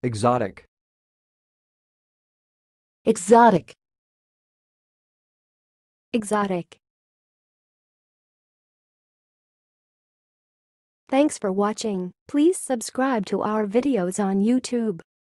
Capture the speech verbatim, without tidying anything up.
exotic, exotic, exotic. Thanks for watching. Please subscribe to our videos on YouTube.